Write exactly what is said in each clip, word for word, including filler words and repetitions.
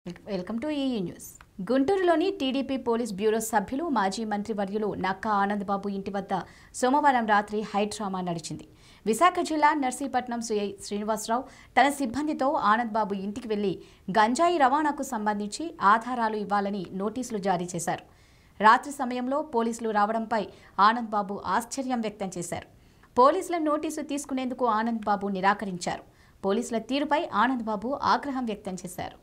Welcome to ఈ news. గుంటూరులోని TDP politburo సభ్యులు మాజీ మంత్రివర్యులు నక్కా ఆనందబాబు ఇంటి వద్ద సోమవారం రాత్రి హైడ్రామా నడిచింది. విశాఖ జిల్లా నర్సీపట్నం సిఐ శ్రీనివాసరావు తన సిబ్బందితో ఆనందబాబు ఇంటికి వెళ్లి గంజాయి రవాణాకు సంబంధించి ఆధారాలు ఇవ్వాలని నోటీసులు జారీ చేశారు. రాత్రి సమయంలో పోలీసులు రావడంపై ఆనందబాబు ఆశ్చర్యం వ్యక్తం చేశారు. పోలీసుల నోటీసు తీసుకునేందుకు ఆనందబాబు నిరాకరించారు. పోలీసుల తీరుపై ఆనందబాబు ఆగ్రహం వ్యక్తం చేశారు.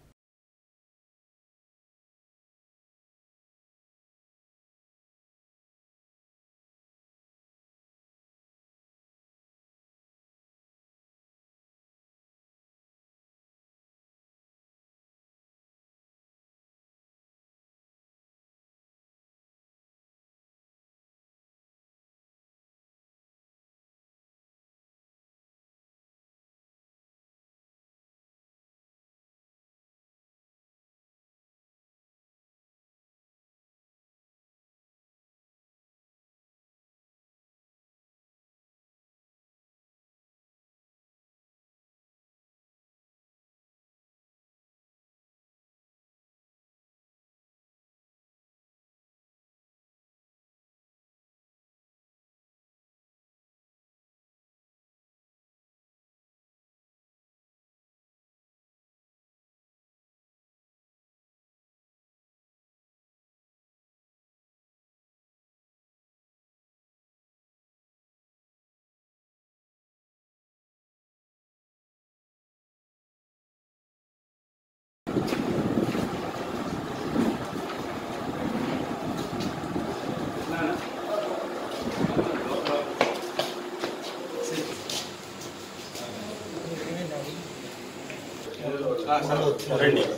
రండి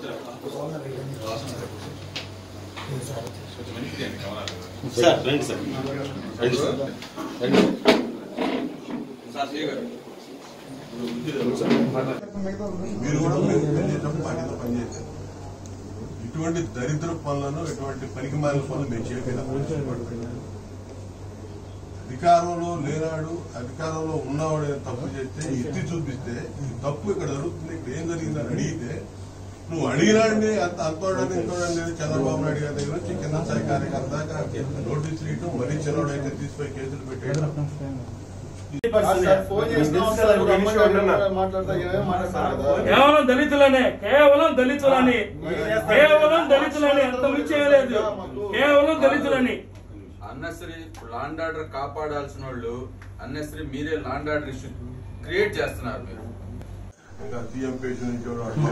సార్, రండి సార్, రండి సార్, రండి మీరు కూడా బాధ్యత పనిచేశారు. ఇటువంటి దరిద్ర పనులను ఇటువంటి పనికిమాలిన పనులు మేము చేయలేదు. అధికారంలో లేనాడు అధికారంలో ఉన్నవాడు తప్పు చేస్తే ఎత్తి చూపిస్తే తప్పు ఇక్కడ జరుగుతుంది, ఇక్కడ ఏం జరిగిందని అడిగితే నువ్వు అడిగినాడిని అంత అంతోడని ఇంతోడని చంద్రబాబు నాయుడు గారి దగ్గర వచ్చి కింద స్థాయి కార్యకర్త దాకా నోటీసులు ఇవ్వడం, మరీ చిన్నవాడైతే తీసిపోయి కేసులు పెట్టేయడం. కేవలం దళితులనే కేవలం దళితులని కేవలం దళితులని అంత మించేయలేదు. కేవలం దళితులని అన్నెసరీ లాండ్ ఆర్డర్ కాపాడాల్సిన వాళ్ళు అన్నెసరీ మీరే లాండ్ ఆర్డర్ ఇష్యూ క్రియేట్ చేస్తున్నారు. మీరు ఇంకా సీఎం పేజ్ నుంచి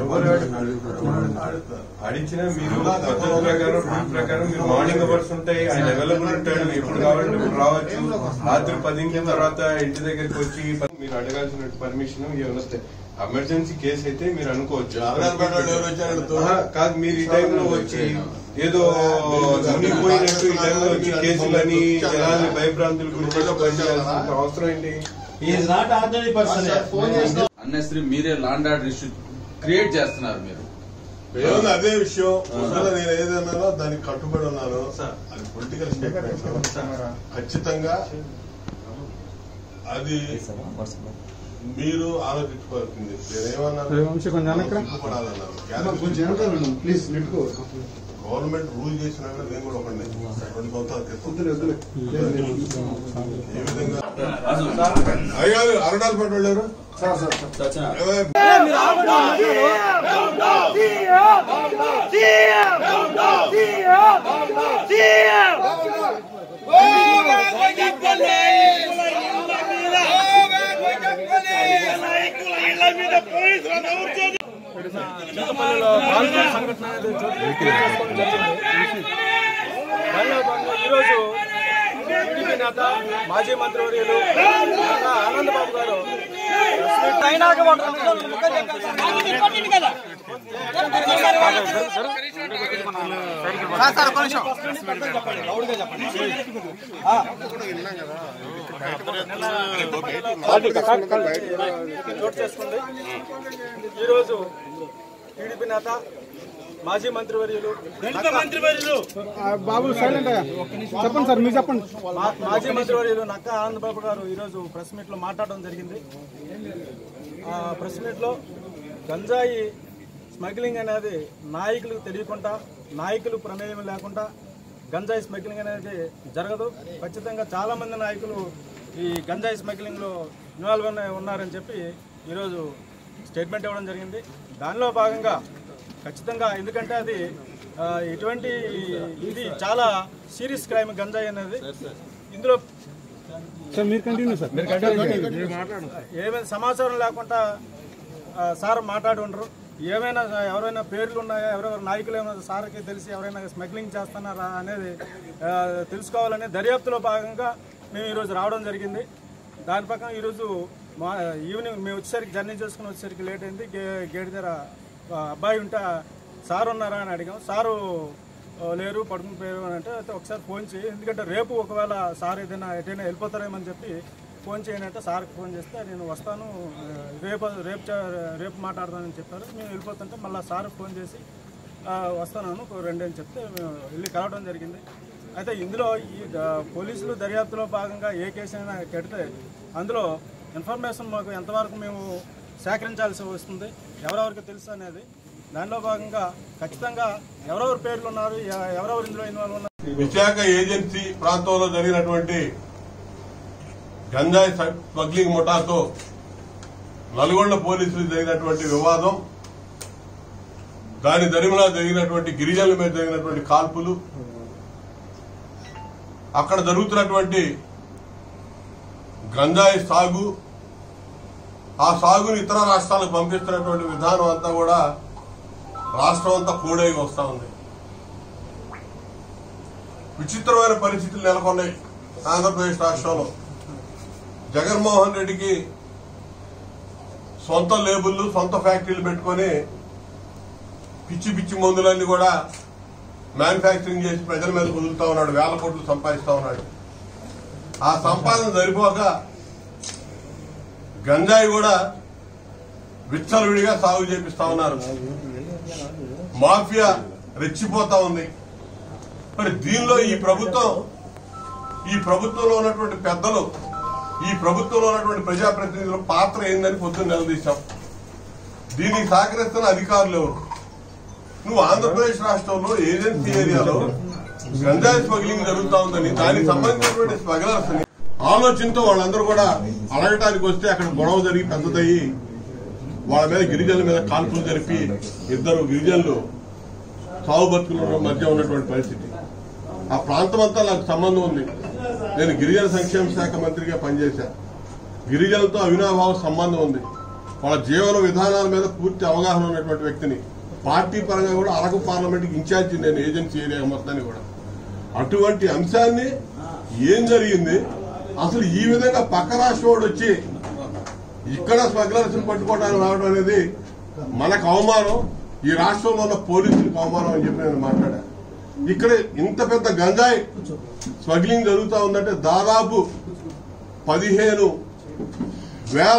అడిచిన మీరు పద్ధతి ప్రకారం రూల్ ప్రకారం మీరు మార్నింగ్ అవర్స్ ఉంటాయి, ఆయన అవైలబుల్ ఉంటాడు, ఎప్పుడు కావాలంటే ఇప్పుడు రావచ్చు. రాత్రి పదింటి తర్వాత ఇంటి దగ్గరికి వచ్చి మీరు అడగాల్సిన పర్మిషన్ ఏమైనా వస్తాయి. ఎమర్జెన్సీ కేసు అయితే మీరు అనుకోవచ్చు. కాదు, మీరు ఈ టైంలో వచ్చి ఏదో మునిగిపోయినట్టు ఈ టైంలో వచ్చి కేసులని జనాల్ని భయభ్రాంతుల గురించి పనిచేయాల్సిన అవసరం ఏంటి? అన్నెసరీ మీరే లాండ్ ఆర్డర్ ఇష్యూ క్రియేట్ చేస్తున్నారు. మీరు అదే విషయం. నేను ఏదన్నానో దానికి కట్టుబడి ఉన్నాను. అది పొలిటికల్ స్టేట్మెంట్. ఖచ్చితంగా అది మీరు ఆలోచించుకోవాల్సింది. నేనేమన్నాను, గవర్నమెంట్ రూల్ చేసినా కూడా నేను కూడా ఒకటి రెండు సంవత్సరాలు ఏ విధంగా అయ్యా అరణాలు పడ్డారు. ఈరోజు టీడీపీ నేత మాజీ మంత్రివర్యులు ఆనందబాబు గారు చోటు చేసుకుంది. ఈరోజు టీడీపీ నేత మాజీ మంత్రివర్యులు బాబు సైలెంట్ చెప్పండి సార్, మీరు చెప్పండి. మాజీ మంత్రివర్యులు నక్కా ఆనందబాబు గారు ఈరోజు ప్రెస్ మీట్ లో మాట్లాడడం జరిగింది. ప్రెస్ మీట్ లో గంజాయి స్మగ్లింగ్ అనేది నాయకులకు తెలియకుండా, నాయకులు ప్రమేయం లేకుండా గంజాయి స్మగ్లింగ్ అనేది జరగదు. ఖచ్చితంగా చాలామంది నాయకులు ఈ గంజాయి స్మగ్లింగ్లో ఇన్వాల్వ్ ఉన్నారని చెప్పి ఈరోజు స్టేట్మెంట్ ఇవ్వడం జరిగింది. దానిలో భాగంగా ఖచ్చితంగా, ఎందుకంటే అది ఇటువంటి ఇది చాలా సీరియస్ క్రైమ్ గంజాయి అనేది. ఇందులో ఏమైనా సమాచారం లేకుండా సార్ మాట్లాడి ఉండరు. ఏమైనా ఎవరైనా పేర్లు ఉన్నాయా, ఎవరెవరు నాయకులు ఏమైనా సార్కి తెలిసి ఎవరైనా స్మగ్లింగ్ చేస్తున్నారా అనేది తెలుసుకోవాలని దర్యాప్తులో భాగంగా మేము ఈరోజు రావడం జరిగింది. దాని ప్రకారం ఈరోజు మా ఈవినింగ్ మేము వచ్చేసరికి జర్నీ చేసుకుని వచ్చేసరికి లేట్ అయింది. గే గేట్ దగ్గర అబ్బాయి ఉంటే సార్ ఉన్నారా అని అడిగాం. సారు లేరు, పడుకుని పోయారు అని అంటే ఒకసారి ఫోన్ చేయి, ఎందుకంటే రేపు ఒకవేళ సార్ ఏదైనా ఎటైనా వెళ్ళిపోతారేమని చెప్పి ఫోన్ చేయండి అంటే సార్కి ఫోన్ చేస్తే నేను వస్తాను, రేపు రేపు రేపు మాట్లాడతానని చెప్పారు. మేము వెళ్ళిపోతుంటే మళ్ళీ సార్ ఫోన్ చేసి వస్తాను రెండు అని చెప్తే మేము వెళ్ళి కలవడం జరిగింది. అయితే ఇందులో ఈ పోలీసులు దర్యాప్తులో భాగంగా ఏ కేసు అయినా కడితే అందులో ఇన్ఫర్మేషన్ మాకు ఎంతవరకు మేము సేకరించాల్సి వస్తుంది, ఎవరెవరికి తెలుసు అనేది. దానిలో భాగంగా ఖచ్చితంగా ఎవరెవరి పేర్లు ఉన్నారు, ఎవరెవరు ఇందులో ఇన్వాల్వ్ ఉన్నారు. విశాఖ ఏజెన్సీ ప్రాంతంలో జరిగినటువంటి గంజాయి స్మగ్లింగ్ ముఠాతో నల్గొండ పోలీసులు జరిగినటువంటి వివాదం, దాని దరిమిలా జరిగినటువంటి గిరిజనుల మీద జరిగినటువంటి కాల్పులు, అక్కడ జరుగుతున్నటువంటి గంజాయి సాగు, ఆ సాగుని ఇతర రాష్ట్రాలకు పంపిస్తున్నటువంటి విధానం అంతా కూడా రాష్ట్రం అంతా కూడై వస్తా ఉంది. విచిత్రమైన పరిస్థితులు నెలకొన్నాయి ఆంధ్రప్రదేశ్ రాష్ట్రంలో. జగన్మోహన్ రెడ్డికి సొంత లేబుల్లు, సొంత ఫ్యాక్టరీలు పెట్టుకుని పిచ్చి పిచ్చి మందులన్నీ కూడా మ్యానుఫ్యాక్చరింగ్ చేసి ప్రజల మీద కుదులుతా ఉన్నాడు, వేల కోట్లు సంపాదిస్తా ఉన్నాడు. ఆ సంపాదన సరిపోక గంజాయి కూడా విచ్చలవిడిగా సాగు చేపిస్తా ఉన్నారు. మాఫియా రెచ్చిపోతా ఉంది. మరి దీనిలో ఈ ప్రభుత్వం, ఈ ప్రభుత్వంలో ఉన్నటువంటి పెద్దలు, ఈ ప్రభుత్వంలో ఉన్నటువంటి ప్రజాప్రతినిధుల పాత్ర ఏందని పొద్దున్న నిలదీశాం. దీనికి సహకరిస్తున్న అధికారులు ఎవరు? నువ్వు ఆంధ్రప్రదేశ్ రాష్ట్రంలో ఏజెన్సీ ఏరియాలో గంజాయి స్మగ్లింగ్ జరుగుతా ఉందని, దానికి సంబంధించినటువంటి స్మగ్లర్స్ ని ఆలోచనతో వాళ్ళందరూ కూడా అడగటానికి వస్తే అక్కడ గొడవ జరిగి పెద్దదయ్యి వాళ్ళ మీద గిరిజనుల మీద కాల్పులు జరిపి ఇద్దరు గిరిజనులు సాగు బతుకుల మధ్య ఉన్నటువంటి పరిస్థితి. ఆ ప్రాంతం అంతా నాకు సంబంధం ఉంది. నేను గిరిజన సంక్షేమ శాఖ మంత్రిగా పనిచేశా. గిరిజనులతో అవినాభావ సంబంధం ఉంది. వాళ్ళ జీవన విధానాల మీద పూర్తి అవగాహన ఉన్నటువంటి వ్యక్తిని. పార్టీ పరంగా కూడా అరకు పార్లమెంట్కి ఇన్ఛార్జి నేను ఏజెన్సీ ఏరియా మొత్తాన్ని కూడా. అటువంటి అంశాన్ని ఏం జరిగింది, అసలు ఈ విధంగా పక్క రాష్ట్రం వాడు వచ్చి ఇక్కడ స్మగ్లర్స్ పట్టుకోవడానికి రావడం అనేది మనకు అవమానం, ఈ రాష్ట్రంలో ఉన్న పోలీసులకు అవమానం అని చెప్పి నేను మాట్లాడా. ఇక్కడ ఇంత పెద్ద గంజాయి స్మగ్లింగ్ జరుగుతూ ఉందంటే దాదాపు పదిహేను వేల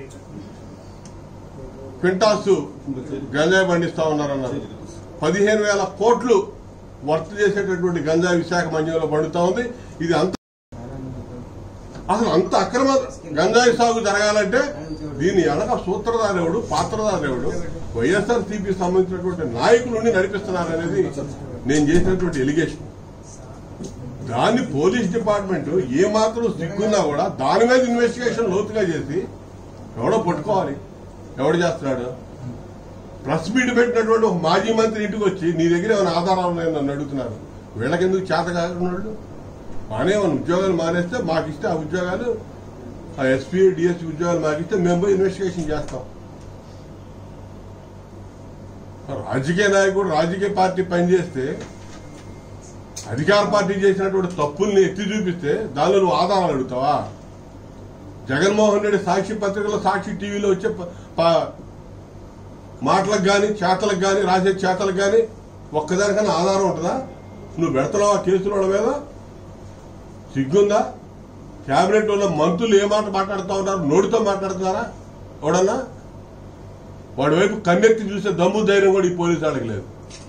క్వింటాల్స్ గంజాయి పండిస్తా ఉన్నారన్నారు. పదిహేను వేల కోట్లు వర్త్ చేసేటటువంటి గంజాయి విశాఖ మన్యంలో పండుతా ఉంది. ఇది అంత అసలు అంత అక్రమ గంజాయి సాగు జరగాలంటే దీని వెనక సూత్రధారేవుడు, పాత్రధారేవుడు, వైఎస్ఆర్ సిపికి సంబంధించినటువంటి నాయకులు నడిపిస్తున్నారనేది నేను చేసినటువంటి ఎలిగేషన్. దాన్ని పోలీస్ డిపార్ట్మెంట్ ఏమాత్రం సిగ్గున్నా కూడా దాని మీద ఇన్వెస్టిగేషన్ లోతుగా చేసి ఎవడో పట్టుకోవాలి. ఎవడు చేస్తున్నాడు? ప్రెస్ మీట్ పెట్టినటువంటి ఒక మాజీ మంత్రి ఇంటికి వచ్చి నీ దగ్గర ఏమైనా ఆధారాలు ఉన్నాయని నన్ను అడుగుతున్నారు. వీళ్ళకెందుకు చేత కాకున్నాడు? మానే ఉద్యోగాలు మానేస్తే మాకు ఇస్తే ఆ ఉద్యోగాలు, ఆ ఎస్పీ డిఎస్పీ ఉద్యోగాలు మాకు ఇస్తే మేము పోయి ఇన్వెస్టిగేషన్ చేస్తాం. రాజకీయ నాయకుడు రాజకీయ పార్టీ పనిచేస్తే అధికార పార్టీ చేసినటువంటి తప్పుల్ని ఎత్తి చూపిస్తే దానిలో నువ్వు ఆధారాలు అడుగుతావా? జగన్మోహన్ రెడ్డి సాక్షి పత్రికలో, సాక్షి టీవీలో వచ్చే మాటలకు గాని చేతలకు గాని రాసే చేతలకు గాని ఒక్కదానికన్నా ఆధారం ఉంటుందా? నువ్వు పెడతావా కేసుల వాళ్ళ మీద? సిగ్గుందా? కేబినెట్ లో మంత్రులు ఏ మాట మాట్లాడుతూ ఉన్నారు? నోటితో మాట్లాడుతున్నారా? ఎవడన్నా వాడి వైపు కన్నెత్తి చూసే దమ్ము ధైర్యం కూడా ఈ పోలీసు వాళ్ళకి లేదు.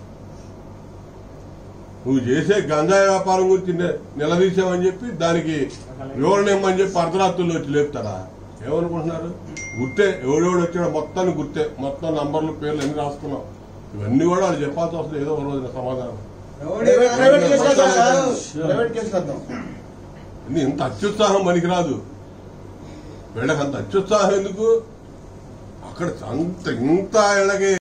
నువ్వు చేసే గంజాయి వ్యాపారం గురించి నిలదీసావని చెప్పి దానికి వివరణ ఇమ్మని చెప్పి అర్ధరాత్రుల్లో వచ్చి లేపుతారా? ఏమనుకుంటున్నారు? గుర్తే, ఎవడెవడు వచ్చాడో మొత్తాన్ని గుర్తే. మొత్తం నంబర్లు, పేర్లు అన్ని రాసుకున్నాం. ఇవన్నీ కూడా వాళ్ళు చెప్పాల్సి వస్తుంది ఏదో ఒక రోజున సమాధానం. ప్రైవేట్ కేసు వద్దాం సార్, ప్రైవేట్ కేసు వద్దాం. ఇన్ని ఇంత అత్యుత్సాహం పనికిరాదు. వీళ్ళకి అంత అత్యుత్సాహం ఎందుకు? అక్కడ అంత ఇంత ఇళ్ళకి